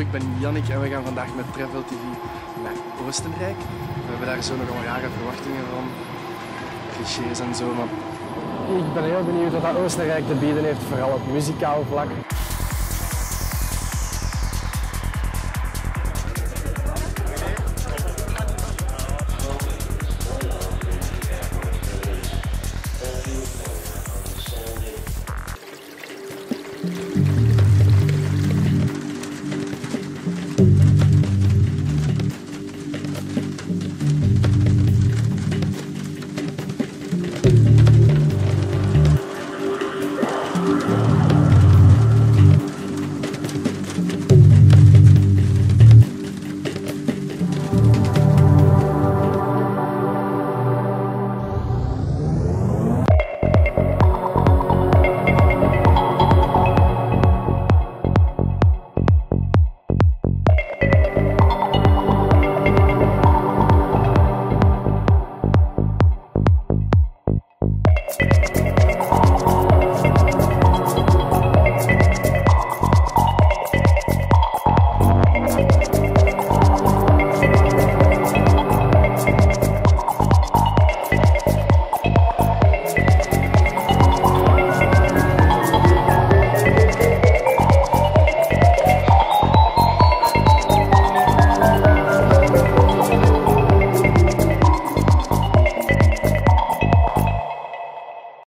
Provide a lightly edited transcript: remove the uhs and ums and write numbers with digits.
ik ben Jannik en we gaan vandaag met Travel TV naar Oostenrijk. We hebben daar zo nogal rare verwachtingen van, clichés en zo. Maar ik ben heel benieuwd wat dat Oostenrijk te bieden heeft, vooral op muzikaal vlak.